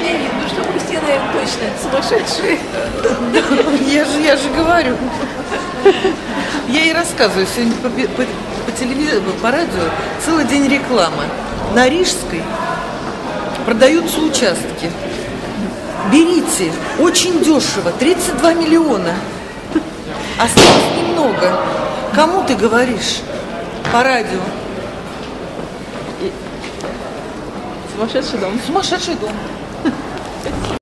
впечатление, ну что мы все, наверное, точно сумасшедшие. Я же говорю. Я и рассказываю. Сегодня по телевизору, по радио целый день рекламы. На Рижской продаются участки. Берите. Очень дешево. 32 миллиона. Осталось немного. Кому ты говоришь по радио? Сумасшедший дом. Сумасшедший дом.